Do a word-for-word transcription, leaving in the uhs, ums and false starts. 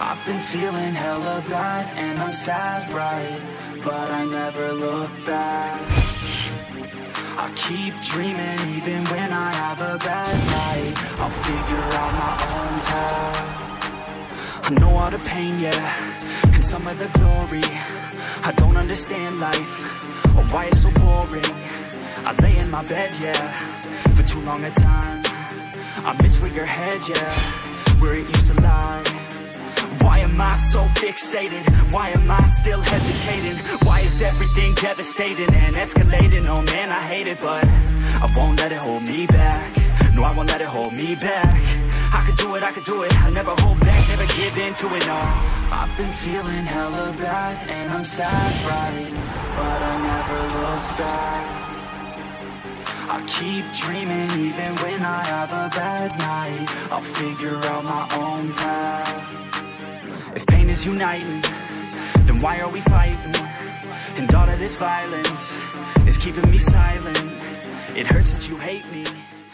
I've been feeling hella bad and I'm sad, right? But I never look back. I keep dreaming even when I have a bad night. I'll figure out my own path. I know all the pain, yeah, and some of the glory. I don't understand life, or why it's so boring. I lay in my bed, yeah, for too long a time. I miss where your head, yeah, where it used to lie. Why am I so fixated? Why am I still hesitating? Why is everything devastating and escalating? Oh man, I hate it, but I won't let it hold me back. No, I won't let it hold me back. I could do it, I could do it. I never hold back, never give in to it, no. I've been feeling hella bad and I'm sad, right? But I never look back. I keep dreaming even when I have a bad night. I'll figure out my own path. If pain is uniting, then why are we fighting? And all of this violence is keeping me silent. It hurts that you hate me.